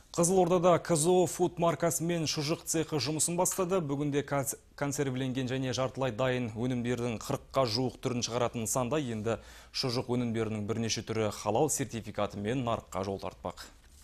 Қызылордада КЗО Food маркасымен шұжық цехы жұмысын бастады. Бүгінде консервіленген және жартылай дайын өнімдердің 40-қа жуық түрін шығаратын нысанда енді шұжық өнімдерінің бірнеше түрі халал сертификатымен нарыққа жол тартпақ.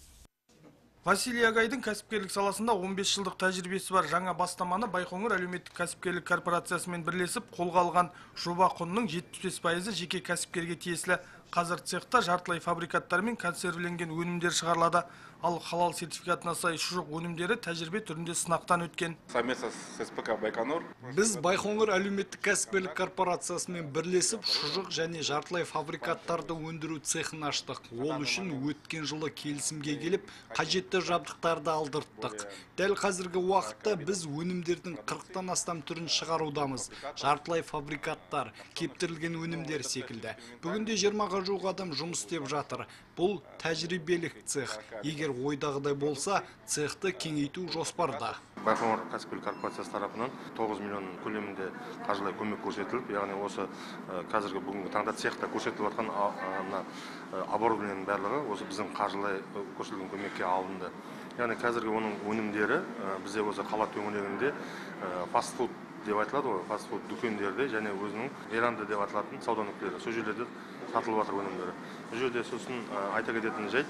Василий Агайдың кәсіпкерлік саласында 15 жылдық тәжірибесі бар жаңа бастаманы Байқоңыр әлеуметтік кәсіпкерлік корпорациясымен бірлесіп қолға алған. Жоба құнының 75% жеке кәсіпкерге тиесілі. Қазір цехта жартылай фабрикаттар мен консервіленген өнімдер шығарылады. Ал халал сертификатына сай шұжық өнімдері тәжірибе түрінде сынақтан өткен. Совместно с СПК Байконур. Біз Байқоңыр әлеуметтік кәсіпкерлік корпорациясымен бірлесіп шұжық және жартылай фабрикаттарды өндіру цехын аштық. Ол үшін өткен жылы келісімге келіп, қажетті жабдықтарды алдырттық. Дәл қазіргі уақытта біз өнімдердің 40-тан астам түрін шығарудамыз. Жартылай фабрикаттар, кептірілген өнімдер секілді. Бүгінде 20-ға жуық адам жұмыс істеп жатыр. Бұл тәжірибелік цех. Егер ойдағыдай болса, цехты кеңейту жоспарда. Байқоңыр кәсіпкерлік корпорациясы тарапынан 9 миллион көлемінде қаржылай көмек көрсетіліп, яғни осы қазіргі бүгінгі таңда цехта көрсетіліп жатқан оборудованың барлығы осы біздің қаржылай көрсетілген көмекке алынды. Яғни қазіргі оның өнімдері бізде осы қала төңірегінде фастфуд деп айтылады ғой, фастфуд дүкендерде және өзінің веранда деп аталатын сауда нүктелері, сол жерлерде сатылып жатыр өнімдері. Бұл жерде сосын айта кететін жайт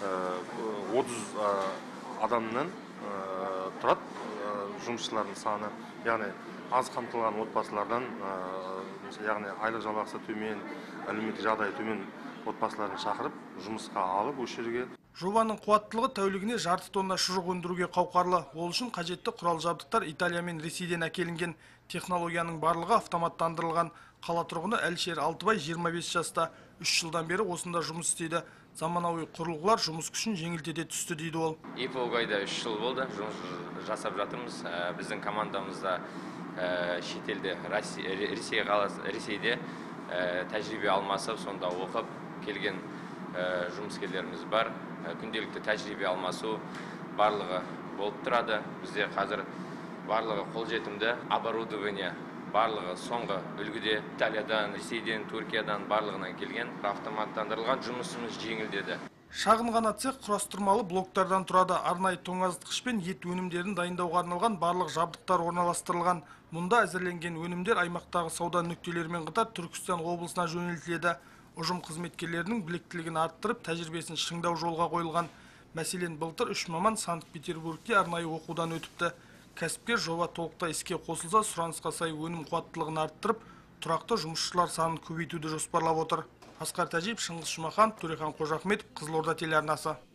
30 адамнан тұрады жұмысшылардың саны, яғни аз қамтылған отбасылардан, яғни айлық жалақысы төмен, әлеуметтік жағдайы төмен отбасыларын шақырып, жұмысқа алып осы жерге. Жобаның қуаттылығы тәулігіне жарты тонна шұжық өндіруге қауқарлы. Ол үшін қажетті құрал жабдықтар Италия мен Ресейден әкелінген. Технологияның барлығы автоматтандырылған. Қала тұрғыны Әлшер Алтыбай 25 жаста. 3 жылдан бері осында жұмыс істейді. Заманауи құрылғылар жұмыс күшін жеңілдете түсті дейді ол. Иполгайда 3 жыл болды, жұмыс жасап жатырмыз. Біздің командамызда шетелде, Ресейде тәжірибе алмасып, сонда оқып келген жұмыскерлеріміз бар. Күнделікті тәжірибе алмасу барлығы болып тұрады. Бізде қазір барлығы қолжетімді оборудование, барлығы соңғы үлгіде Италиядан, Ресейден, Түркиядан барлығынан келген. Автоматтандырылған жұмысымыз жеңілдеді. Шағын ғана цех құрастырмалы блоктардан тұрады. Арнайы тоңазытқыш пен ет өнімдерін дайындауға арналған барлық жабдықтар орналастырылған. Мұнда әзірленген өнімдер аймақтағы сауда нүктелерімен қатар Түркістан облысына жөнелтіледі. Ұжым қызметкерлерінің біліктілігін арттырып, тәжірибесін шыңдау жолға қойылған. Мәселен, былтыр 3 маман Санкт-Петербургте арнайы оқудан өтіпті. Кәсіпкер жоба толықтай іске қосылса, сұранысқа сай өнім қуаттылығын арттырып, тұрақты жұмысшылар санын көбейтуді жоспарлап отыр. Асқар Тәжиев, Шыңғыс Жұмахан, Төрехан Қожахметов, Қызылорда телеарнасы.